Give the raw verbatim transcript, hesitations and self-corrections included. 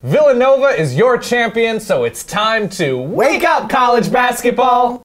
Villanova is your champion, so it's time to wake up, college basketball!